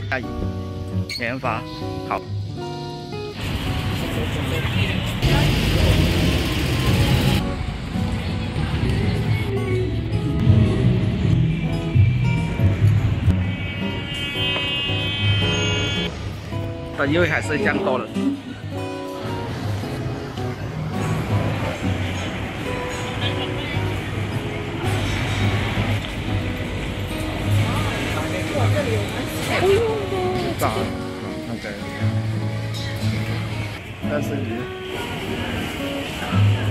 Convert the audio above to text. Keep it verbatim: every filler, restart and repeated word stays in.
下雨，没办法，好。但因为还是降多了。 炸，那个，但是。